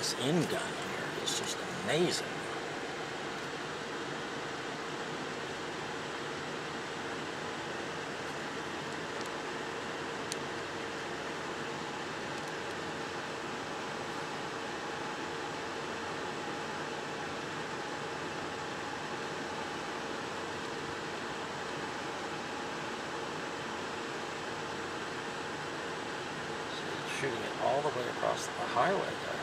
this end gun here is just amazing. Shooting it all the way across the highway there.